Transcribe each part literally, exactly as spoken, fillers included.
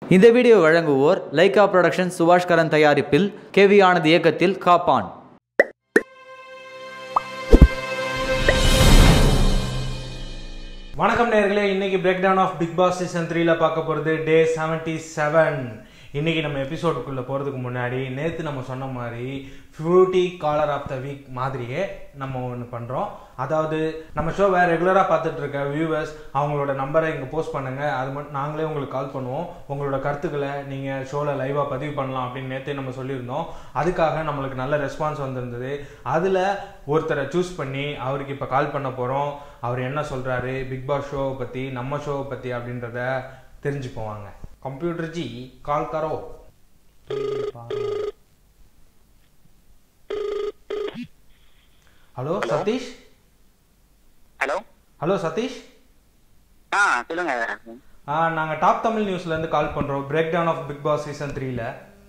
இந்த வீடியோ வழங்குவோர் Lyca production சுபாஷ் கரன் தயாரிப்பில் கேவி ஆனந்த் இயக்கத்தில் காப்பான். வணக்கம் நேயர்களே, இன்னைக்கு break down of Big Boss season த்ரீல பார்க்க போகிறது டே செவன்டி செவன். இன்னைக்கு நம்ம எபிசோடுக்குள்ளே போகிறதுக்கு முன்னாடி நேற்று நம்ம சொன்ன மாதிரி Frooti caller of the week மாதிரியே நம்ம ஒன்று பண்ணுறோம். அதாவது நம்ம ஷோவை ரெகுலராக பார்த்துட்டு இருக்க வியூவர்ஸ் அவங்களோட நம்பரை இங்கே போஸ்ட் பண்ணுங்கள், அது மட்டும் நாங்களே உங்களுக்கு கால் பண்ணுவோம். உங்களோட கருத்துக்களை நீங்கள் ஷோவில் லைவாக பதிவு பண்ணலாம் அப்படின்னு நேற்றே நம்ம சொல்லியிருந்தோம். அதுக்காக நம்மளுக்கு நல்ல ரெஸ்பான்ஸ் வந்திருந்தது. அதில் ஒருத்தரை சூஸ் பண்ணி அவருக்கு இப்போ கால் பண்ண போகிறோம். அவர் என்ன சொல்கிறாரு பிக் பாஸ் ஷோவை பற்றி, நம்ம ஷோவை பற்றி அப்படின்றத தெரிஞ்சு போவாங்க. कंप्यूटर जी कॉल करो. Hello Satish. Hello hello Satish. ஆ சொல்லுங்க. ஆ நாங்க டாப் தமிழ் நியூஸ்ல இருந்து கால் பண்றோம். Break down of Big Boss season த்ரீல.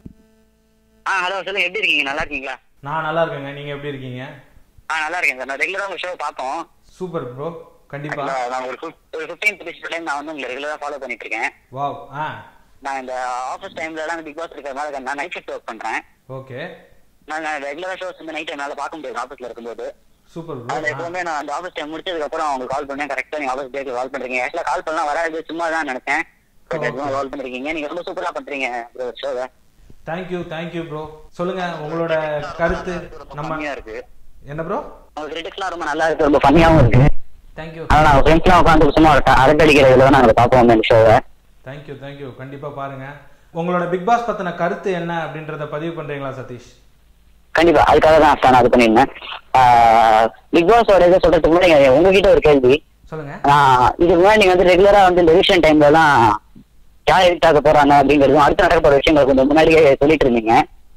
ஆ ஹலோ சொல்லுங்க, எப்படி இருக்கீங்க? நல்லா இருக்கீங்களா? நான் நல்லா இருக்கேங்க, நீங்க எப்படி இருக்கீங்க? ஆ நல்லா இருக்கேன் சார். நான் ரெகுலரா உங்க ஷோ பார்த்தோம். சூப்பர் ப்ரோ, கண்டிப்பா. நான் ஒரு ஒரு பதினைந்து எபிசோட் டைம் நான் வந்து உங்களை ரெகுலரா ஃபாலோ பண்ணிட்டு இருக்கேன். வாவ். ஆ நான் இந்த ஆஃபீஸ் டைம்ல எல்லாம் பிக் பாஸ் இருக்கிறதுனால நான் நைட் ஷிஃப்ட் ஒர்க் பண்றேன். ஓகே. நான் ரெகுலரா ஷோஸ் இந்த நைட் என்னால பார்க்க முடியாது ஆஃபீஸ்ல இருக்கும்போது. Super bro. அது எப்பவுமே நான் அந்த ஆஃபீஸ் டைம் முடிச்சதுக்கு அப்புறம் உங்களுக்கு கால் பண்ணேன். கரெக்டா நீங்க ஆஃபீஸ் டேக்கு கால் பண்றீங்க. ஆக்சுவலா கால் பண்ணலாம் வராது, சும்மா தான் நினைச்சேன். கால் பண்ணிருக்கீங்க, நீங்க ரொம்ப சூப்பரா பண்றீங்க ப்ரோ ஷோவை. Thank you thank you bro. சொல்லுங்க உங்களோட கருத்து. நம்ம இருக்கு என்ன ப்ரோ? உங்க கிரிட்டிக்ஸ்லாம் ரொம்ப நல்லா இருக்கு, ரொம்ப ஃபன்னியாவும் இருக்கு. தேங்க்யூ. ஆனா ஃப்ரெண்ட்ஸ்லாம் உட்காந்து சும்மா அரட்டடிக்கிறதுல நாங்க பார்ப்போம் இந்த ஷோவை. Thank you thank you. கண்டிப்பா பாருங்க. உங்களோட பிக் பாஸ் பத்தின கருத்து என்ன அப்படின்றத பதிவு பண்றீங்களா சதீஷ்? கண்டிப்பா, அதுக்காக தான் நான் அது பண்ணிருந்தேன். பிக் பாஸோட இதை சொல்றதுக்கு முன்னாடி உங்ககிட்ட ஒரு கேள்வி. சொல்லுங்க. இதுக்கு முன்னாடி நீங்க வந்து ரெகுலரா வந்து இந்த எலெக்ஷன் டைம்ல எல்லாம் யார் எதிர்த்தாக்க போறாங்க அப்படிங்கிறதும் அடுத்து நடக்க போற விஷயங்கள் கொஞ்சம் முன்னாடியே சொல்லிட்டு இருந்தீங்க.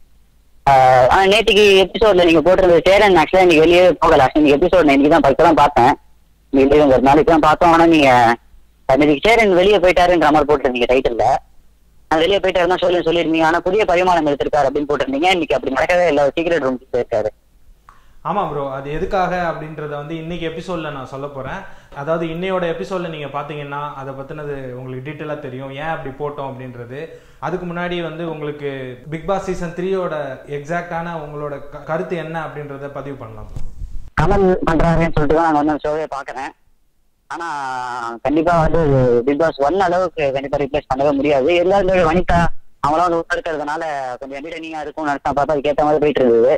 ஆனா நேற்றுக்கு எபிசோட்ல நீங்க போட்டிருந்த சேரன் ஆக்சுவலா இன்னைக்கு வெளியே போகல. இன்னைக்கு எபிசோட் நான் இன்னைக்கு தான் பக்கத்தான் பார்த்தேன், ஒரு நாளைக்கு தான் பார்த்தோம். ஆனா நீங்க இன்னைக்கு சேரன் வெளியே போயிட்டாருன்ற மாதிரி போட்டிருந்தீங்க டைட்டில்ல. வெளியே போயிட்டாருன்னா சொல்லி சொல்லிருந்தீங்க. ஆனா புதிய பரிமாணம் எடுத்திருக்காரு அப்படின்னு போட்டிருந்தீங்க. இன்னைக்கு அப்படி நடக்கவே இல்லை, சீக்ரெட் ரூம் போயிருக்காரு. ஆமா ப்ரோ, அது எதுக்காக அப்படின்றத வந்து இன்னைக்கு எபிசோட்ல நான் சொல்ல போறேன். அதாவது இன்னையோட எபிசோட்ல நீங்க பாத்தீங்கன்னா அதை பத்தினது உங்களுக்கு டீட்டெயிலா தெரியும், ஏன் அப்படி போட்டோம் அப்படின்றது. அதுக்கு முன்னாடி வந்து உங்களுக்கு பிக் பாஸ் சீசன் த்ரீயோட எக்ஸாக்டான உங்களோட கருத்து என்ன அப்படின்றத பதிவு பண்ணலாம். கமல் பண்றாருன்னு சொல்லிட்டு தான் நான் வந்து ஷோவே பாக்குறேன். ஆனா கண்டிப்பா வந்து பிக் பாஸ் ஒன் அளவுக்கு கண்டிப்பா ரீப்ளேஸ் பண்ணவே முடியாது. எல்லாரும் வனிதா அவங்களாம் வந்து உள்ள இருக்கிறதுனால கொஞ்சம் என்டர்டெய்னிங்கா இருக்கும் நினைச்சா பார்த்தா அதுக்கு ஏற்ற மாதிரி போயிட்டு இருந்தது.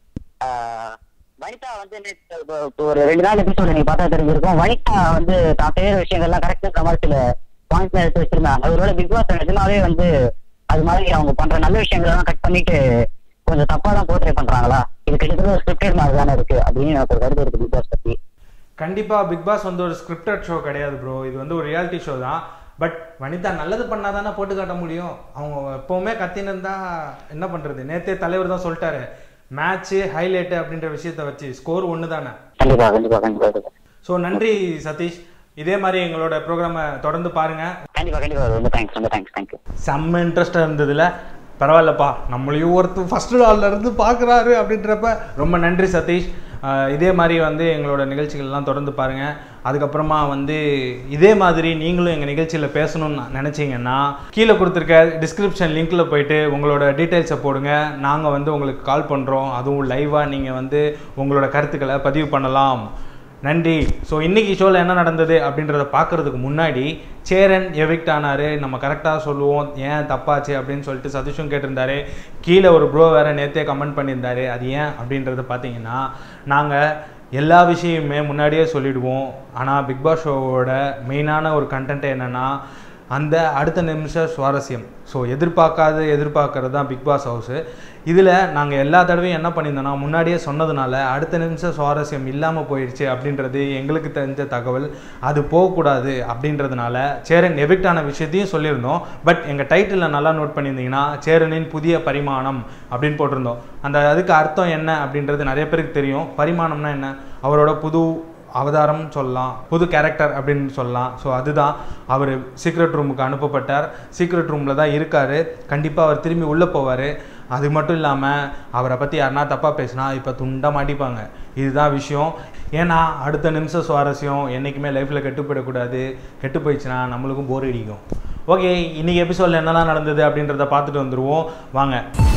வனிதா வந்து ஒரு ரெண்டு நாள் எபிசோட் நீங்க பார்த்தா தெரிஞ்சிருக்கும். வனிதா வந்து தான் செய்யற விஷயங்கள்லாம் கரெக்டா மாதிரி சில பாயிண்ட்ஸ் எடுத்து வச்சிருந்தாங்க. ஒருவேளை பிக் பாஸ் நிஜமாவே வந்து அது மாதிரி அவங்க பண்ற நல்ல விஷயங்கள் எல்லாம் கட் பண்ணிட்டு கொஞ்சம் தப்பா தான் போர்ட்ரே பண்றாங்களா, இது கிட்டத்தட்ட ஒரு ஸ்கிரிப்டட் மாதிரி தானே இருக்கு அப்படின்னு எனக்கு ஒரு கருத்து இருக்கு பிக் பாஸ் பத்தி. கண்டிப்பா பிக் பாஸ் வந்து ஒரு ஸ்கிரிப்டட் ஷோ கிடையாது ப்ரோ, இது வந்து ஒரு ரியாலிட்டி ஷோ தான். பட் வனிதா நல்லது பண்ணாதானே போட்டு காட்ட முடியும். அவங்க எப்பவுமே கத்தின்னு இருந்தா என்ன பண்றது? நேத்தே தலைவர் தான் சொல்லிட்டாரு, மேட்ச்சு ஹைலைட் அப்படின்ற விஷயத்த வச்சு ஸ்கோர் ஒன்று தானே. கண்டிப்பா கண்டிப்பா கண்டிப்பா. ஸோ நன்றி சதீஷ், இதே மாதிரி எங்களோட ப்ரோக்ராமை தொடர்ந்து பாருங்க. கண்டிப்பா கண்டிப்பா. ரொம்ப தேங்க்ஸ் ரொம்ப தேங்க்ஸ். தேங்க்யூ. செம்ம இன்ட்ரெஸ்டாக இருந்ததுல பரவாயில்லப்பா, நம்மளையும் ஒருத்தர் ஃபர்ஸ்ட் நாள்ல இருந்து பார்க்குறாரு அப்படின்றப்ப ரொம்ப நன்றி சதீஷ். இதே மாதிரி வந்து எங்களோட நிகழ்ச்சிகள்லாம் தொடர்ந்து பாருங்கள். அதுக்கப்புறமா வந்து இதே மாதிரி நீங்களும் எங்கள் நிகழ்ச்சியில் பேசணும்னு நினச்சிங்கன்னா கீழே கொடுத்துருக்க டிஸ்கிரிப்ஷன் லிங்க்கில் போயிட்டு உங்களோட டீட்டெயில்ஸை போடுங்க. நாங்கள் வந்து உங்களுக்கு கால் பண்ணுறோம். அதுவும் லைவாக நீங்கள் வந்து உங்களோட கருத்துக்களை பதிவு பண்ணலாம். நன்றி. ஸோ இன்றைக்கி ஷோவில் என்ன நடந்தது அப்படின்றத பார்க்குறதுக்கு முன்னாடி சேரன் எவிக்ட் ஆனார், நம்ம கரெக்டாக சொல்லுவோம் ஏன் தப்பாச்சு அப்படின்னு சொல்லிட்டு சதீஷும் கேட்டிருந்தாரு. கீழே ஒரு ப்ரோ வேறு நேற்றே கமெண்ட் பண்ணியிருந்தாரு, அது ஏன் அப்படின்றத பார்த்தீங்கன்னா நாங்கள் எல்லா விஷயமுமே முன்னாடியே சொல்லிவிடுவோம். ஆனால் பிக் பாஸ் ஷோவோட மெயினான ஒரு கண்டென்ட் என்னென்னா அந்த அடுத்த நிமிஷம் சுவாரஸ்யம். ஸோ எதிர்பார்க்காத எதிர்பார்க்கறது தான் பிக் பாஸ் ஹவுஸு. இதில் நாங்கள் எல்லா தடவையும் என்ன பண்ணியிருந்தோன்னா முன்னாடியே சொன்னதுனால அடுத்த நிமிஷம் சுவாரஸ்யம் இல்லாமல் போயிடுச்சு அப்படின்றது எங்களுக்கு தெரிஞ்ச தகவல். அது போகக்கூடாது அப்படின்றதுனால சேரன் எவிக்ட் ஆன விஷயத்தையும் சொல்லியிருந்தோம். பட் எங்கள் டைட்டிலில் நல்லா நோட் பண்ணியிருந்தீங்கன்னா சேரனின் புதிய பரிமாணம் அப்படின்னு போட்டிருந்தோம். அந்த அதுக்கு அர்த்தம் என்ன அப்படின்றது நிறைய பேருக்கு தெரியும். பரிமாணம்னா என்ன? அவரோட புது அவதாரம் சொல்லலாம், புது கேரக்டர் அப்படின்னு சொல்லலாம். ஸோ அதுதான் அவர் சீக்ரெட் ரூமுக்கு அனுப்பப்பட்டார். சீக்ரெட் ரூமில் தான் இருக்கார். கண்டிப்பாக அவர் திரும்பி உள்ளே போவார். அது மட்டும் இல்லாமல் அவரை பற்றி யாருனா தப்பாக பேசினா இப்போ துண்டாக மாட்டிப்பாங்க. இதுதான் விஷயம். ஏன்னா அடுத்த நிமிஷம் சுவாரஸ்யம் என்றைக்குமே லைஃப்பில் கெட்டு போயிடக்கூடாது. கெட்டு போயிடுச்சுன்னா நம்மளுக்கும் போர் அடிக்கும். ஓகே, இன்றைக்கி எபிசோடில் என்னெல்லாம் நடந்தது அப்படின்றத பார்த்துட்டு வந்துடுவோம் வாங்க.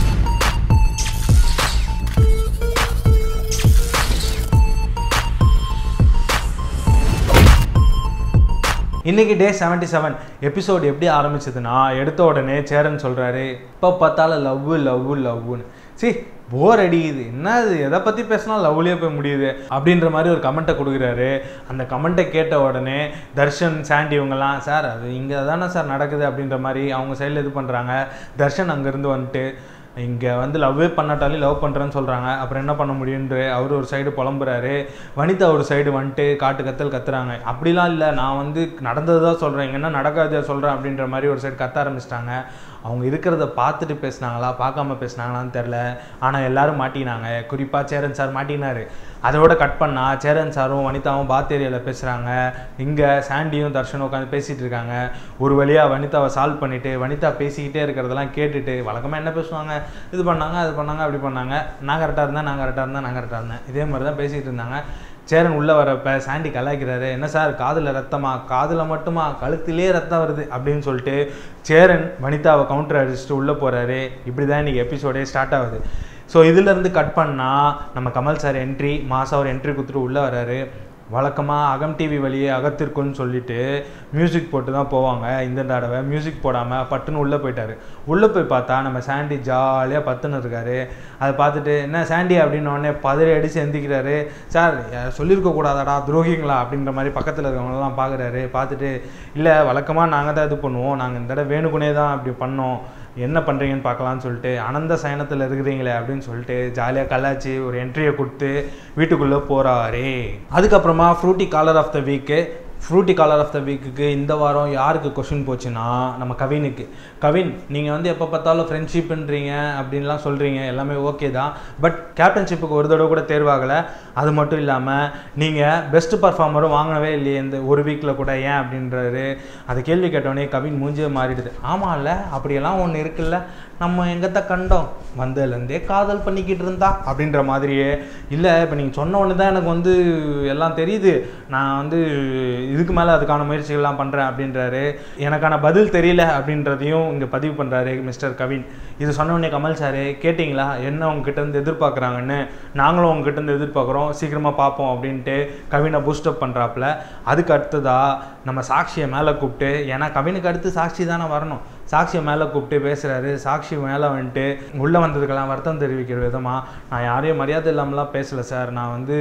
இன்றைக்கி டே செவன்ட்டி செவன் எபிசோடு எப்படி ஆரம்பிச்சதுன்னா, எடுத்த உடனே சேரன் சொல்கிறாரு, இப்போ பார்த்தாலும் லவ் லவ் லவ்னு. சரி, போர் அடிக்குது, என்ன அது எதை பற்றி பேசினா லவ்லேயே போய் முடியுது அப்படின்ற மாதிரி ஒரு கமெண்ட்டை கொடுக்குறாரு. அந்த கமெண்ட்டை கேட்ட உடனே தர்ஷன் சாண்டி இவங்கெல்லாம், சார் அது இங்கே தானே சார் நடக்குது அப்படின்ற மாதிரி அவங்க சைடில் இது பண்ணுறாங்க. தர்ஷன் அங்கேருந்து வந்துட்டு, இங்கே வந்து லவ்வே பண்ணாட்டாலே லவ் பண்ணுறேன்னு சொல்கிறாங்க, அப்புறம் என்ன பண்ண முடியுன்ற அவர் ஒரு சைடு புலம்புறாரு. வனிதா ஒரு சைடு வந்துட்டு காட்டு கத்தல் கத்துறாங்க. அப்படிலாம் இல்லை, நான் வந்து நடந்தது தான் சொல்கிறேன், இங்கே என்ன நடக்காதே சொல்கிறேன் அப்படின்ற மாதிரி ஒரு சைடு கத்த ஆரம்பிச்சிட்டாங்க. அவங்க இருக்கிறத பார்த்துட்டு பேசினாங்களா பார்க்காம பேசினாங்களான்னு தெரில, ஆனால் எல்லோரும் மாட்டினாங்க. குறிப்பாக சேரன் சார் மாட்டினார். அதோட கட் பண்ணால் சேரன் சாரும் வனிதாவும் பாத் ஏரியாவில் பேசுகிறாங்க. இங்கே சாண்டியும் தர்ஷனும் உட்காந்து பேசிகிட்டு இருக்காங்க. ஒரு வழியாக வனிதாவை சால்வ் பண்ணிவிட்டு வனிதா பேசிக்கிட்டே இருக்கிறதெல்லாம் கேட்டுட்டு வழக்கமாக என்ன பேசுவாங்க, இது பண்ணாங்க அது பண்ணாங்க அப்படி பண்ணாங்க, நான் கரெக்டாக இருந்தேன் நான் கரெக்டாக இருந்தேன் நான் கரெக்டாக இருந்தேன் இதே மாதிரி தான் பேசிகிட்டு இருந்தாங்க. சேரன் உள்ளே வரப்போ சாண்டி கலாய்க்கிறாரு, என்ன சார் காதில் ரத்தமா, காதில் மட்டுமா, கழுத்திலே ரத்தம் வருது அப்படின்னு சொல்லிட்டு சேரன் வனிதாவை கவுண்டர் அடிச்சுட்டு உள்ளே போகிறாரு. இப்படி தான் இன்றைக்கி எபிசோடே ஸ்டார்ட் ஆகுது. ஸோ இதிலேருந்து கட் பண்ணால் நம்ம கமல் சார் என்ட்ரி, மாசா ஒரு என்ட்ரி கொடுத்துட்டு உள்ளே வர்றாரு. வழக்கமாக அகம் டிவி வழியே அகத்திற்குன்னு சொல்லிட்டு மியூசிக் போட்டு தான் போவாங்க. இந்த தடவை மியூசிக் போடாமல் பட்டுன்னு உள்ளே போயிட்டார். உள்ளே போய் பார்த்தா நம்ம சாண்டி ஜாலியாக பத்துன்னு இருக்காரு. அதை பார்த்துட்டு, என்ன சாண்டி அப்படின்னோடனே பதறி அடித்து எந்திக்கிறாரு. சார் சொல்லியிருக்கக்கூடாதாடா துரோகிங்களா அப்படின்ற மாதிரி பக்கத்தில் இருக்கவங்களெல்லாம் பார்க்குறாரு. பார்த்துட்டு, இல்லை வழக்கமாக நாங்கள் தான் இது பண்ணுவோம், நாங்கள் இந்த தடவை வேணுக்குனே தான் அப்படி பண்ணோம், என்ன பண்ணுறீங்கன்னு பார்க்கலான்னு சொல்லிட்டு, அனந்த சயனத்தில் இருக்கிறீங்களே அப்படின்னு சொல்லிட்டு ஜாலியாக கலாச்சி ஒரு என்ட்ரியை கொடுத்து வீட்டுக்குள்ளே போகிறாரே. அதுக்கப்புறமா Frooti caller of the week Frooti caller of the வீக்குக்கு இந்த வாரம் யாருக்கு கொஷின் போச்சுன்னா, நம்ம கவினுக்கு. கவின், நீங்கள் வந்து எப்போ பார்த்தாலும் ஃப்ரெண்ட்ஷிப்புன்றீங்க அப்படின்லாம் சொல்கிறீங்க, எல்லாமே ஓகே தான், பட் கேப்டன்ஷிப்புக்கு ஒரு தடவை கூட தேர்வாகலை. அது மட்டும் இல்லாமல் நீங்கள் பெஸ்ட் பர்ஃபார்மரும் வாங்கினவே இல்லையே இந்த ஒரு வீக்கில் கூட, ஏன் அப்படின்றாரு. அதை கேள்வி கேட்டோடனே கவின் மூஞ்சியே மாறிடுது. ஆமாம் இல்லை, அப்படியெல்லாம் ஒன்று இருக்குல்ல, நம்ம எங்கத்த கண்டோம், வந்ததுலேருந்தே காதல் பண்ணிக்கிட்டு இருந்தா அப்படின்ற மாதிரியே. இல்லை, இப்போ நீங்கள் சொன்ன ஒன்று தான் எனக்கு வந்து எல்லாம் தெரியுது, நான் வந்து இதுக்கு மேலே அதுக்கான முயற்சிகள்லாம் பண்ணுறேன் அப்படின்றாரு. எனக்கான பதில் தெரியல அப்படின்றதையும் இங்கே பதிவு பண்ணுறாரு மிஸ்டர் கவின். இது சொன்ன உடனே கமல் சார், கேட்டிங்களா என்ன உங்ககிட்டருந்து எதிர்பார்க்குறாங்கன்னு, நாங்களும் உங்ககிட்டருந்து எதிர்பார்க்குறோம், சீக்கிரமாக பார்ப்போம் அப்படின்ட்டு கவினை பூஸ்டப் பண்ணுறாப்புல. அதுக்கு அடுத்ததாக நம்ம சாக்ஷியை மேலே கூப்பிட்டு, ஏன்னா கவினுக்கு அடுத்து சாக்ஷி தானே வரணும், சாக்ஷியை மேலே கூப்பிட்டு பேசுகிறாரு. சாக்ஷி மேலே வந்துட்டு உள்ளே வந்ததுக்கெல்லாம் வருத்தம் தெரிவிக்கிற விதமாக, நான் யாரையும் மரியாதை இல்லாமலாம் பேசலை சார், நான் வந்து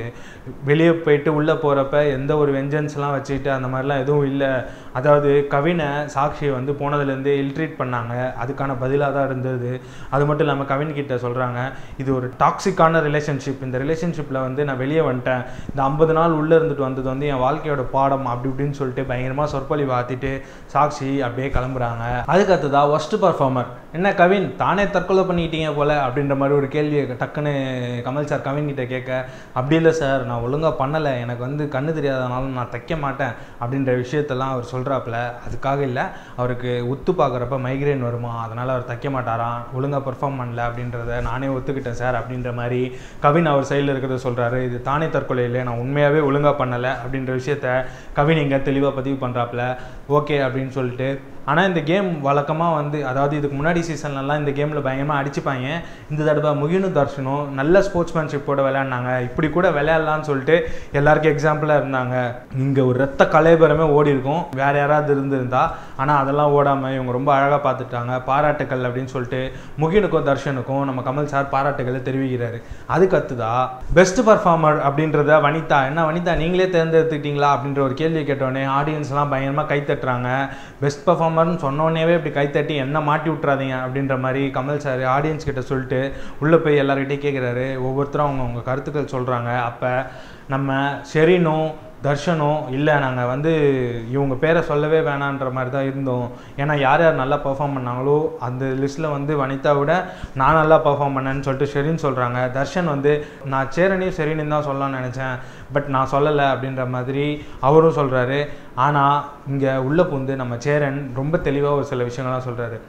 வெளியே போயிட்டு உள்ளே போகிறப்ப எந்த ஒரு வெஞ்சன்ஸ்லாம் வச்சுக்கிட்டு அந்த மாதிரிலாம் எதுவும் இல்லை. அதாவது கவினை சாக்ஷியை வந்து போனதுலேருந்தே இல்ட்ரீட் பண்ணாங்க, அதுக்கான பதிலாக தான் இருந்தது. அது மட்டும் இல்லாமல் கவின்கிட்ட சொல்கிறாங்க, இது ஒரு டாக்ஸிக்கான ரிலேஷன்ஷிப், இந்த ரிலேஷன்ஷிப்பில் வந்து நான் வெளியே வந்துட்டேன், இந்த ஐம்பது நாள் உள்ளே இருந்துட்டு வந்தது வந்து என் வாழ்க்கையோட பாடம் அப்படி இப்படின்னு சொல்லிட்டு பயங்கரமாக சொற்பொழி வாத்திட்டு சாக்ஷி அப்படியே கிளம்புறாங்க. அதுக்கு அடுத்ததா ஒஸ்ட் பர்ஃபார்மர், என்ன கவின் தானே தற்கொலை பண்ணிக்கிட்டீங்க போல அப்படின்ற மாதிரி ஒரு கேள்வியை டக்குன்னு கமல் சார் கவின் கிட்ட கேட்க, அப்படி இல்லை சார் நான் ஒழுங்காக பண்ணலை, எனக்கு வந்து கண்ணு தெரியாதனாலும் நான் தைக்க மாட்டேன் அப்படின்ற விஷயத்தெல்லாம் அவர் சொல்கிறாப்புல. அதுக்காக இல்லை, அவருக்கு உத்து பார்க்குறப்ப மைக்ரேன் வருமா, அதனால் அவர் தைக்க மாட்டாராம், ஒழுங்காக பெர்ஃபார்ம் பண்ணல அப்படின்றத நானே ஒத்துக்கிட்டேன் சார் அப்படின்ற மாதிரி கவின் அவர் சைடில் இருக்கிறத சொல்கிறாரு. இது தானே தற்கொலை இல்லை, நான் உண்மையாகவே ஒழுங்காக பண்ணலை அப்படின்ற விஷயத்த கவின் இங்கே தெளிவாக பதிவு பண்ணுறாப்புல. ஓகே அப்படின்னு சொல்லிட்டு, ஆனால் இந்த கேம் வழக்கமாக வந்து, அதாவது இதுக்கு முன்னாடி சீசன்லலாம் இந்த கேமில் பயங்கரமாக அடிச்சுப்பாங்க. இந்த தடவை முகினும் தர்ஷனும் நல்ல ஸ்போர்ட்ஸ்மேன்ஷிப்போட விளையாடினாங்க, இப்படி கூட விளையாடலான்னு சொல்லிட்டு எல்லாருக்கும் எக்ஸாம்பிளாக இருந்தாங்க. இங்கே ஒரு ரத்த கலைபரமே ஓடி இருக்கும் வேறு யாராவது இருந்திருந்தா, ஆனால் அதெல்லாம் ஓடாமல் இவங்க ரொம்ப அழகாக பார்த்துட்டாங்க, பாராட்டுக்கள் அப்படின்னு சொல்லிட்டு முகினுக்கும் தர்ஷனுக்கும் நம்ம கமல் சார் பாராட்டுக்களை தெரிவிக்கிறாரு. அதுக்கு அடுத்ததா பெஸ்ட் பர்ஃபார்மர் அப்படின்றத வனிதா, என்ன வனிதா நீங்களே தேர்ந்தெடுத்துக்கிட்டீங்களா அப்படின்ற ஒரு கேள்வி கேட்டோடனே ஆடியன்ஸ்லாம் பயங்கரமாக கை தட்டுறாங்க. பெஸ்ட் பர்ஃபார்மர்னு சொன்னோடனேவே இப்படி கைத்தட்டி என்ன மாட்டி விட்றாதீங்க அப்படின்ற மாதிரி கமல் சார் ஆடியன்ஸ் கிட்ட சொல்லிட்டு உள்ளே போய் எல்லார்கிட்டையும் கேட்குறாரு. ஒவ்வொருத்தரும் அவங்க அவங்க கருத்துக்கள் சொல்கிறாங்க. அப்போ நம்ம ஷெரீனும் தர்ஷனும், இல்லை நாங்கள் வந்து இவங்க பேரை சொல்லவே வேணான்ற மாதிரி தான் இருந்தோம், ஏன்னா யார் யார் நல்லா பர்ஃபார்ம் பண்ணாங்களோ அந்த லிஸ்ட்டில் வந்து வனிதா விட நான் நல்லா பர்ஃபார்ம் பண்ணேன்னு சொல்லிட்டு ஷெரீன் சொல்கிறாங்க. தர்ஷன் வந்து நான் சேரனையும் ஷெரீனையும் தான் சொல்லலாம்னு நினச்சேன், பட் நான் சொல்லலை அப்படின்ற மாதிரி அவரும் சொல்கிறாரு. ஆனால் இங்கே உள்ள புந்து நம்ம சேரன் ரொம்ப தெளிவாக ஒரு சில விஷயங்கள்லாம் சொல்கிறாரு.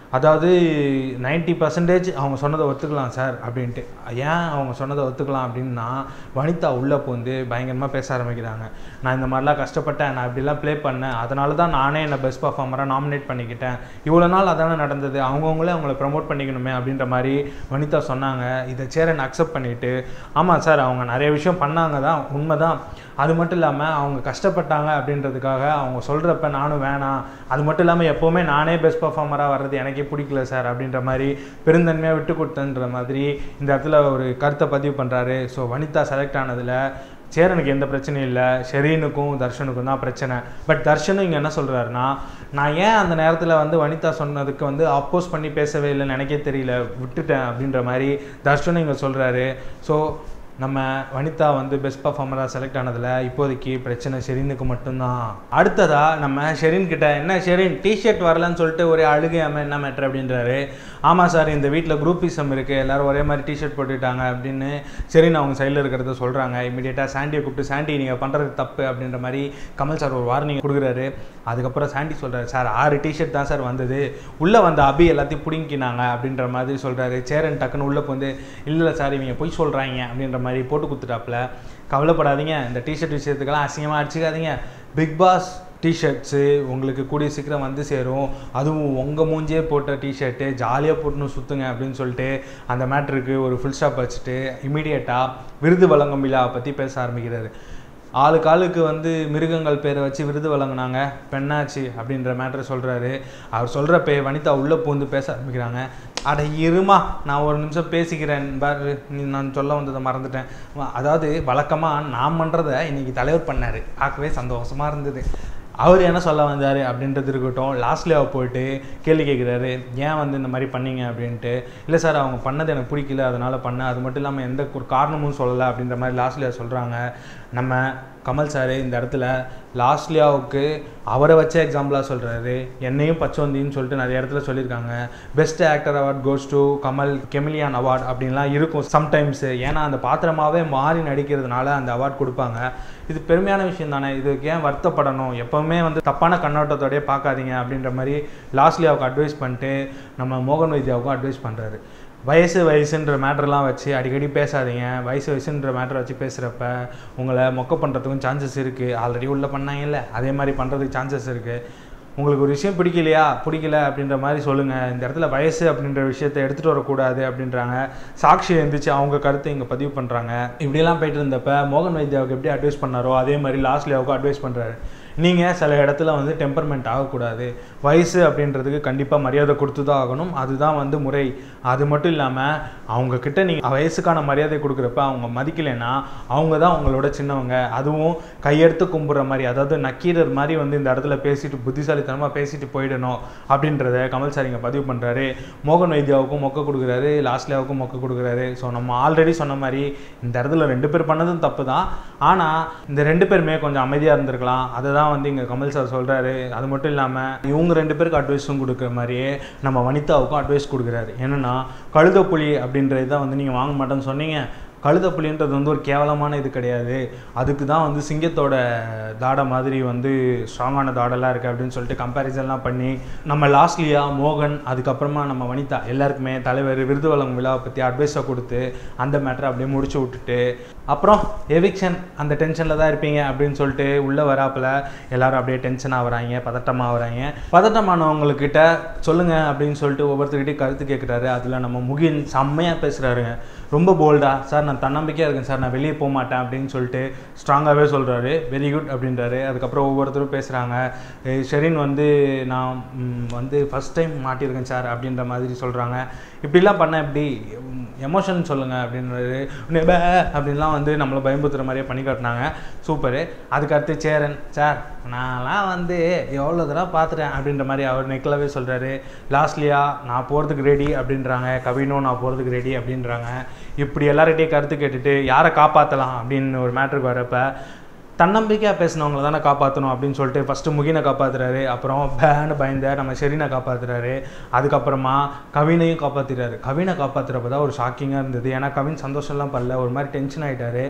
அதாவது நைன்ட்டி பர்சன்டேஜ் அவங்க சொன்னதை ஒத்துக்கலாம் சார் அப்படின்ட்டு. ஏன் அவங்க சொன்னதை ஒத்துக்கலாம் அப்படின்னா, வனிதா உள்ளே வந்து பயங்கரமாக பேச ஆரம்பிக்கிறாங்க. நான் இந்த மாதிரிலாம் கஷ்டப்பட்டேன், நான் இப்படிலாம் ப்ளே பண்ணேன், அதனால தான் நானே என்னை பெஸ்ட் பர்ஃபார்மராக நாமினேட் பண்ணிக்கிட்டேன், இவ்வளோ நாள் அதானே நடந்தது, அவங்கவுங்களே அவங்கள ப்ரமோட் பண்ணிக்கணுமே அப்படின்ற மாதிரி வனிதா சொன்னாங்க. இதை சேரன் அக்செப்ட் பண்ணிவிட்டு, ஆமாம் சார் அவங்க நிறைய விஷயம் பண்ணாங்க தான், உண்மை தான், அது மட்டும் இல்லாமல் அவங்க கஷ்டப்பட்டாங்க அப்படின்றதுக்காக அவங்க சொல்கிறப்ப நானும் வேணாம், அது மட்டும் இல்லாமல் எப்போவுமே நானே பெஸ்ட் பர்ஃபார்மராக வர்றது எனக்கே பிடிக்கல சார் அப்படின்ற மாதிரி பெருந்தன்மையாக விட்டு கொடுத்தன்ற மாதிரி இந்த இடத்துல ஒரு கருத்தை பதிவு பண்ணுறாரு. ஸோ வனிதா செலக்ட் ஆனதில் சேரனுக்கு எந்த பிரச்சனையும் இல்லை, ஷெரீனுக்கும் தர்ஷனுக்கும் தான் பிரச்சனை. பட் தர்ஷனும் இங்கே என்ன சொல்கிறாருன்னா, நான் ஏன் அந்த நேரத்தில் வந்து வனிதா சொன்னதுக்கு வந்து அப்போஸ் பண்ணி பேசவே இல்லைன்னு எனக்கே தெரியல, விட்டுட்டேன் அப்படின்ற மாதிரி தர்ஷனும் இங்கே சொல்கிறாரு. ஸோ நம்ம வனிதா வந்து பெஸ்ட் பர்ஃபார்மராக செலக்ட் ஆனதில் இப்போதைக்கு பிரச்சனை ஷெரீனுக்கு மட்டும்தான். அடுத்ததாக நம்ம ஷெரீன் கிட்ட, என்ன ஷெரீன் டிஷர்ட் வரலன்னு சொல்லிட்டு ஒரே அழுகையாமல் என்ன மேட்ரு அப்படின்றாரு. ஆமாம் சார் இந்த வீட்டில் குரூப்பிசம் இருக்குது, எல்லோரும் ஒரே மாதிரி டிஷர்ட் போட்டுட்டாங்க அப்படின்னு ஷெரீன் அவங்க சைடில் இருக்கிறத சொல்கிறாங்க. இமீடியட்டாக சாண்டியை கூப்பிட்டு, சாண்டி நீங்கள் பண்ணுறது தப்பு அப்படின்ற மாதிரி கமல் சார் ஒரு வார்னிங் கொடுக்குறாரு. அதுக்கப்புறம் சாண்டி சொல்கிறாரு, சார் ஆறு டிஷர்ட் தான் சார் வந்தது, உள்ளே வந்த அபி எல்லாத்தையும் பிடிங்கினாங்க அப்படின்ற மாதிரி சொல்கிறாரு. சேரன் டக்குன்னு உள்ளே வந்து, இல்லை சார் இவங்க போய் சொல்கிறாங்க அப்படின்ற மாதிரி போட்டு கொடுத்துட்டாப்புல. கவலைப்படாதீங்க, இந்த டிஷர்ட் விஷயத்துக்கெல்லாம் அசிங்கமாக அடிச்சுக்காதீங்க, பிக் பாஸ் டிஷர்ட்ஸு உங்களுக்கு கூடிய சீக்கிரம் வந்து சேரும், அதுவும் உங்கள் மூஞ்சே போட்ட டிஷர்ட்டு ஜாலியாக போட்டுன்னு சுற்றுங்க அப்படின்னு சொல்லிட்டு அந்த மேட்ருக்கு ஒரு ஃபுல் ஸ்டாப் வச்சுட்டு இமீடியட்டாக விருது வழங்கும் விழாவை பற்றி பேச ஆரம்பிக்கிறாரு. ஆளுக்கு ஆளுக்கு வந்து மிருகங்கள் பேரை வச்சு விருது வழங்கினாங்க, பெண்ணாச்சு அப்படின்ற மேட்ரு சொல்கிறாரு. அவர் சொல்கிறப்ப வனிதா உள்ளே பூந்து பேச ஆரம்பிக்கிறாங்க. அட இருமா நான் ஒரு நிமிஷம் பேசிக்கிறேன் பாரு, நான் சொல்ல வந்ததை மறந்துட்டேன். அதாவது வழக்கமாக நான் பண்ணுறதை இன்றைக்கி தலைவர் பண்ணார், பார்க்கவே சந்தோஷமாக இருந்தது. அவர் என்ன சொல்ல வந்தார் அப்படின்றது இருக்கட்டும். லாஸ்ட்லியா போயிட்டு கேள்வி கேட்குறாரு, ஏன் வந்து இந்த மாதிரி பண்ணீங்க அப்படின்ட்டு. இல்லை சார் அவங்க பண்ணது எனக்கு பிடிக்கல அதனால் பண்ணேன், அது மட்டும் இல்லாமல் எந்த ஒரு காரணமும் சொல்லலை அப்படின்ற மாதிரி லாஸ்ட்லியா சொல்கிறாங்க. நம்ம கமல் சார் இந்த இடத்துல லாஸ்ட்லியாவுக்கு அவரை வச்ச எக்ஸாம்பிளாக சொல்கிறாரு. என்னையும் பச்சோந்தின்னு சொல்லிட்டு நிறைய இடத்துல சொல்லியிருக்காங்க. Best actor award goes to Kamal chameleon award அப்படின்லாம் இருக்கும் சம்டைம்ஸு. ஏன்னா அந்த பாத்திரமாகவே மாறி நடிக்கிறதுனால அந்த அவார்ட் கொடுப்பாங்க. இது பெருமையான விஷயம் தானே, இதுக்கு ஏன் வருத்தப்படணும், எப்போவுமே வந்து தப்பான கண்ணோட்டத்தோடய பார்க்காதீங்க அப்படின்ற மாதிரி லாஸ்ட்லியாவுக்கு அட்வைஸ் பண்ணிட்டு நம்ம மோகன் வைத்தியாவுக்கும் அட்வைஸ் பண்ணுறாரு. வயசு வயசுன்ற மேட்ரெலாம் வச்சு அடிக்கடி பேசாதீங்க, வயசு வயசுன்ற மேட்ரை வச்சு பேசுகிறப்ப உங்களை மொக்க பண்ணுறதுக்கும் சான்சஸ் இருக்குது. ஆல்ரெடி உள்ளே பண்ணாங்கல்ல அதே மாதிரி பண்ணுறதுக்கு சான்சஸ் இருக்குது. உங்களுக்கு ஒரு விஷயம் பிடிக்கலையா பிடிக்கல அப்படின்ற மாதிரி சொல்லுங்கள், இந்த இடத்துல வயசு அப்படின்ற விஷயத்தை எடுத்துகிட்டு வரக்கூடாது அப்படின்றாங்க. சாட்சி எழுந்திரிச்சு அவங்க கருத்தை இங்கே பதிவு பண்ணுறாங்க. இப்படியெல்லாம் போயிட்டு இருந்தப்போ மோகன் வைத்தியாவுக்கு எப்படி அட்வைஸ் பண்ணாரோ அதே மாதிரி லாஸ்ட்லியாவுக்கும் அட்வைஸ் பண்ணுறாரு. நீங்கள் சில இடத்துல வந்து டெம்பர்மெண்ட் ஆகக்கூடாது, வயசு அப்படின்றதுக்கு கண்டிப்பாக மரியாதை கொடுத்து தான் ஆகணும், அதுதான் வந்து முறை. அது மட்டும் இல்லாமல் அவங்கக்கிட்ட நீங்கள் வயசுக்கான மரியாதை கொடுக்குறப்ப அவங்க மதிக்கலைன்னா அவங்க தான் அவங்களோட சின்னவங்க, அதுவும் கையெடுத்து கும்பிட்ற மாதிரி, அதாவது நக்கீரர் மாதிரி வந்து இந்த இடத்துல பேசிட்டு புத்திசாலித்தனமாக பேசிட்டு போயிடணும் அப்படின்றத கமல் சார் இங்கே பதிவு பண்ணுறாரு. மோகன் வைத்தியாவுக்கும் மொக்க கொடுக்குறாரு, லாஸ்ட்லியாவுக்கும் மொக்க கொடுக்குறாரு. ஸோ நம்ம ஆல்ரெடி சொன்ன மாதிரி இந்த இடத்துல ரெண்டு பேர் பண்ணதும் தப்பு தான், ஆனால் இந்த ரெண்டு பேருமே கொஞ்சம் அமைதியாக இருந்திருக்கலாம், அதை தான் வந்து இங்கே கமல் சார் சொல்கிறாரு. அது மட்டும் இல்லாமல் இவங்க ரெண்டு பேருக்கு அட்வைஸும் கொடுக்குற மாதிரியே நம்ம வனிதாவுக்கும் அட்வைஸ் கொடுக்குறாரு. என்னென்னா கழுத புலி அப்படின்றது தான் வந்து நீங்கள் வாங்க மாட்டேன்னு சொன்னீங்க, கழுத புலின்றது வந்து ஒரு கேவலமான இது கிடையாது, அதுக்கு தான் வந்து சிங்கத்தோட தாடை மாதிரி வந்து ஸ்ட்ராங்கான தாடெல்லாம் இருக்குது அப்படின்னு சொல்லிட்டு கம்பேரிசன்லாம் பண்ணி நம்ம லாஸ்ட்லியா மோகன் அதுக்கப்புறமா நம்ம வனிதா எல்லாருக்குமே தலைவர் விருது வழங்கும் விழாவை பற்றி அட்வைஸை கொடுத்து அந்த மேட்டரை அப்படியே முடிச்சு விட்டுட்டு அப்புறம் எவிக்ஷன் அந்த டென்ஷனில் தான் இருப்பீங்க அப்படின்னு சொல்லிட்டு உள்ளே வராப்பில் எல்லோரும் அப்படியே டென்ஷன் ஆகுறாங்க, பதட்டமாக ஆகுறாங்க. பதட்டமானவங்கக்கிட்ட சொல்லுங்கள் அப்படின்னு சொல்லிட்டு ஒவ்வொருத்தர்கிட்டையும் கருத்து கேட்குறாரு. அதில் நம்ம முகின் செம்மையாக பேசுகிறாருங்க, ரொம்ப போல்டாக. சார் நான் தன்னம்பிக்கையாக இருக்கேன் சார், நான் வெளியே போக மாட்டேன் அப்படின்னு சொல்லிட்டு ஸ்ட்ராங்காகவே சொல்கிறாரு. வெரி குட் அப்படின்றாரு. அதுக்கப்புறம் ஒவ்வொருத்தரும் பேசுகிறாங்க. ஷெரீன் வந்து நான் வந்து ஃபஸ்ட் டைம் மாட்டியிருக்கேன் சார் அப்படின்ற மாதிரி சொல்கிறாங்க. இப்படிலாம் பண்ண எப்படி எமோஷன் சொல்லுங்கள் அப்படின்றது பே அப்படின்லாம் வந்து நம்மளை பயம்புத்துற மாதிரியே பண்ணி காட்டினாங்க. சூப்பரு. அதுக்கடுத்து சேரன், சார் நான்லாம் வந்து எவ்வளோ தடவை பார்த்துட்டேன் அப்படின்ற மாதிரி அவர் நெக்கிலவே சொல்கிறாரு. லாஸ்ட்லியா நான் போகிறதுக்கு ரெடி அப்படின்றாங்க, கவினும் நான் போகிறதுக்கு ரெடி அப்படின்றாங்க. இப்படி எல்லார்கிட்டையும் கருத்து கேட்டுட்டு யாரை காப்பாற்றலாம் அப்படின்னு ஒரு மேட்ருக்கு வரப்போ தன்னம்பிக்கையாக பேசினவங்களை தானே காப்பாற்றணும் அப்படின்னு சொல்லிட்டு ஃபஸ்ட்டு முகினை காப்பாற்றுறாரு, அப்புறம் பேன்னு பயந்த நம்ம ஷெரீனை காப்பாற்றுறாரு, அதுக்கப்புறமா கவினையும் காப்பாற்றிறாரு. கவினை காப்பாற்றுறப்ப தான் ஒரு ஷாக்கிங்காக இருந்தது. ஏன்னா கவின் சந்தோஷம்லாம் பண்ணல, ஒரு மாதிரி டென்ஷன் ஆகிட்டார்.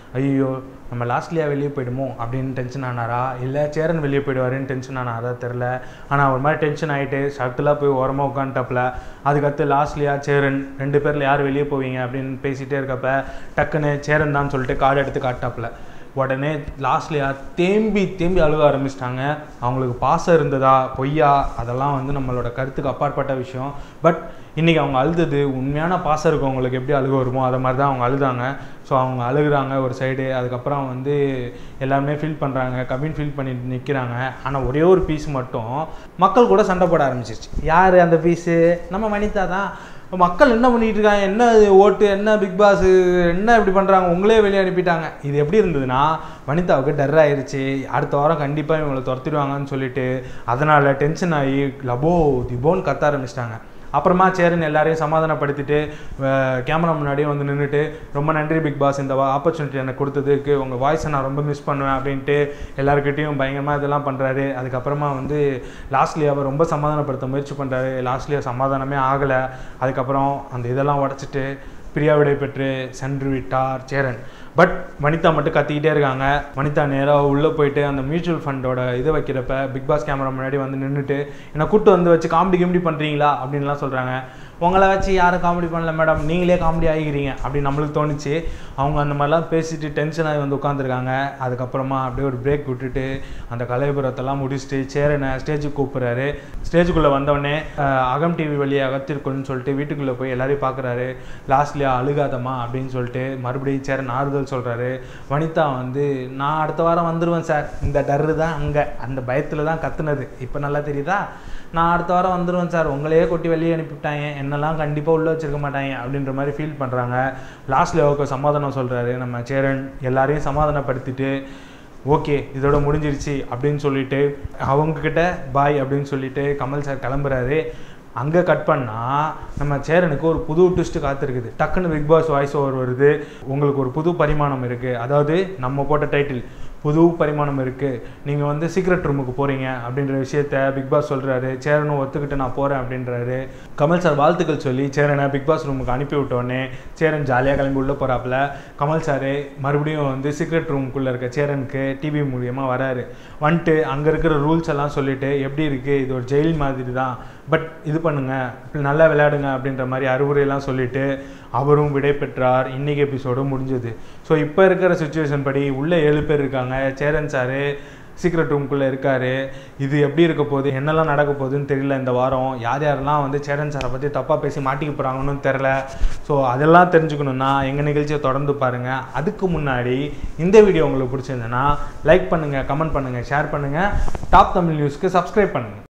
ஐயோ நம்ம லாஸ்ட்லியா வெளியே போயிடுமோ அப்படின்னு டென்ஷன் ஆனாரா, இல்லை சேரன் வெளியே போயிடுவாருன்னு டென்ஷன் ஆனாரா தெரில. ஆனால் ஒரு மாதிரி டென்ஷன் ஆகிட்டு ஷர்ட்டெலாம் போய் ஓரமாக உட்காந்துட்டாப்புல. அதுக்கடுத்து லாஸ்ட்லியா சேரன் ரெண்டு பேரில் யார் வெளியே போவீங்க அப்படின்னு பேசிகிட்டே இருக்கப்ப டக்குன்னு சேரன் தான் சொல்லிட்டு கார்டு எடுத்து காட்டாப்புல. உடனே லாஸ்ட்லியா தேம்பி தேம்பி அழுக ஆரம்பிச்சிட்டாங்க. அவங்களுக்கு பாசம் இருந்ததா பொய்யா அதெல்லாம் வந்து நம்மளோட கருத்துக்கு அப்பாற்பட்ட விஷயம். பட் இன்றைக்கி அவங்க அழுதது உண்மையான பாசம் இருக்கவங்களுக்கு எப்படி அழுக வருமோ அதை மாதிரி தான் அவங்க அழுதாங்க. ஸோ அவங்க அழுகுறாங்க ஒரு சைடு. அதுக்கப்புறம் வந்து எல்லாருமே ஃபீல் பண்ணுறாங்க, கவின் ஃபீல் பண்ணிட்டு நிற்கிறாங்க. ஆனால் ஒரே ஒரு பீஸ் மட்டும் மக்கள் கூட சண்டை போட ஆரம்பிச்சிருச்சு. யார் அந்த பீஸு? நம்ம வனிதா தான். மக்கள் என்ன பண்ணிகிட்டு இருக்காங்க, என்ன ஓட்டு, என்ன பிக் பாஸ், என்ன இப்படி பண்ணுறாங்க, உங்களே வெளியே அனுப்பிட்டாங்க. இது எப்படி இருந்ததுன்னா வனிதாவுக்கு டர் ஆயிடுச்சு. அடுத்த வாரம் கண்டிப்பாக இவங்களை துரத்திடுவாங்கன்னு சொல்லிட்டு அதனால் டென்ஷன் ஆகி லபோ திபோன்னு கத்த ஆரம்பிச்சிட்டாங்க. அப்புறமா சேரன் எல்லாரையும் சமாதானப்படுத்திட்டு கேமரா முன்னாடியே வந்து நின்றுட்டு ரொம்ப நன்றி பிக் பாஸ், இந்த ஆப்பர்ச்சுனிட்டி எனக்கு கொடுத்ததுக்கு, உங்கள் வாய்ஸை நான் ரொம்ப மிஸ் பண்ணுவேன் அப்படின்ட்டு எல்லாருக்கிட்டையும் பயங்கரமாக இதெல்லாம் பண்ணுறாரு. அதுக்கப்புறமா வந்து லாஸ்ட்லியாவை ரொம்ப சமாதானப்படுத்த முயற்சி பண்ணுறாரு. லாஸ்ட்லியா சமாதானமே ஆகலை. அதுக்கப்புறம் அந்த இதெல்லாம் உடச்சிட்டு பிரியா விடை பெற்று சென்று விட்டார் சேரன். பட் வனிதா மட்டும் கத்திக்கிட்டே இருக்காங்க. வனிதா நேராக உள்ளே போயிட்டு அந்த மியூச்சுவல் ஃபண்டோட இதை வைக்கிறப்ப பிக் பாஸ் கேமரா முன்னாடி வந்து நின்றுட்டு என்னை கூப்பிட்டு வந்து வச்சு காமெடி கிமெடி பண்ணுறீங்களா அப்படின்லாம் சொல்கிறாங்க. உங்களை வச்சு யாரும் காமெடி பண்ணல மேடம், நீங்களே காமெடி ஆகிக்கிறீங்க அப்படின்னு நம்மளுக்கு தோணுச்சு. அவங்க அந்த மாதிரிலாம் பேசிட்டு டென்ஷன் ஆகி வந்து உட்காந்துருக்காங்க. அதுக்கப்புறமா அப்படியே ஒரு பிரேக் விட்டுட்டு அந்த கலைபுரத்தெல்லாம் முடிச்சுட்டு சேரனை ஸ்டேஜுக்கு கூப்பிட்றாரு. ஸ்டேஜுக்குள்ளே வந்தோடனே அகம் டிவி வழியை அகத்திருக்குன்னு சொல்லிட்டு வீட்டுக்குள்ளே போய் எல்லாரையும் பார்க்குறாரு. லாஸ்ட்லியா அழுகாதம்மா அப்படின்னு சொல்லிட்டு மறுபடியும் சேரன் ஆறுதல் சொல்கிறாரு. வனிதா வந்து நான் அடுத்த வாரம் வந்துடுவேன் சார், இந்த டர்ரு தான் அங்கே அந்த பயத்தில் தான் கத்துனது, இப்போ நல்லா தெரியுதா, நான் அடுத்த வாரம் வந்துடுவேன் சார், உங்களையே கொட்டி வெளியே அனுப்பிவிட்டாங்க, என்னெல்லாம் கண்டிப்பாக உள்ளே வச்சுருக்க மாட்டாங்க அப்படின்ற மாதிரி ஃபீல் பண்ணுறாங்க. லாஸ்ட்லியாவுக்கு சமாதானம் சொல்கிறாரு நம்ம சேரன். எல்லாரையும் சமாதானப்படுத்திட்டு ஓகே இதோட முடிஞ்சிருச்சு அப்படின்னு சொல்லிட்டு அவங்கக்கிட்ட பாய் அப்படின்னு சொல்லிட்டு கமல் சார் கிளம்புறாரு. அங்கே கட் பண்ணால் நம்ம சேரனுக்கு ஒரு புது ட்விஸ்ட்டு காத்திருக்குது. டக்குன்னு பிக் பாஸ் வாய்ஸ் ஓவர் வருது. உங்களுக்கு ஒரு புது பரிமாணம் இருக்குது, அதாவது நம்ம போட்ட டைட்டில் புது பரிமாணம் இருக்குது, நீங்கள் வந்து சீக்ரெட் ரூமுக்கு போகிறீங்க அப்படின்ற விஷயத்த பிக் பாஸ் சொல்கிறாரு. சேரனும் ஒத்துக்கிட்டு நான் போகிறேன் அப்படின்றாரு. கமல் சார் வாழ்த்துக்கள் சொல்லி சேரனை பிக் பாஸ் ரூமுக்கு அனுப்பி விட்டோடனே சேரன் ஜாலியாக கிளம்பி உள்ளே போகிறாப்புல. கமல் சார் மறுபடியும் வந்து சீக்ரெட் ரூமுக்குள்ளே இருக்க சேரனுக்கு டிவி மூலியமாக வராரு. வந்துட்டு அங்கே இருக்கிற ரூல்ஸ் எல்லாம் சொல்லிவிட்டு எப்படி இருக்குது, இது ஒரு ஜெயில் மாதிரி தான், பட் இது பண்ணுங்கள், நல்லா விளையாடுங்க அப்படின்ற மாதிரி அறிவுரையெல்லாம் சொல்லிவிட்டு அவரும் விடை பெற்றார். இன்றைக்கி எபிசோடும் முடிஞ்சது. ஸோ இப்போ இருக்கிற சுச்சுவேஷன் படி உள்ளே ஏழு பேர் இருக்காங்க. சேரன் சார் சீக்ரெட் ரூம்குள்ளே இருக்கார். இது எப்படி இருக்க போகுது, என்னெல்லாம் நடக்க போகுதுன்னு தெரியல. இந்த வாரம் யார் யாரெல்லாம் வந்து சேரன் சாரை பற்றி தப்பாக பேசி மாட்டிக்க போகிறாங்கன்னு தெரில. ஸோ அதெல்லாம் தெரிஞ்சுக்கணுன்னா எங்கள் நிகழ்ச்சியை தொடர்ந்து பாருங்கள். அதுக்கு முன்னாடி இந்த வீடியோ உங்களுக்கு பிடிச்சிருந்ததுன்னா லைக் பண்ணுங்கள், கமெண்ட் பண்ணுங்கள், ஷேர் பண்ணுங்கள். டாப் தமிழ் நியூஸ்க்கு சப்ஸ்கிரைப் பண்ணுங்கள்.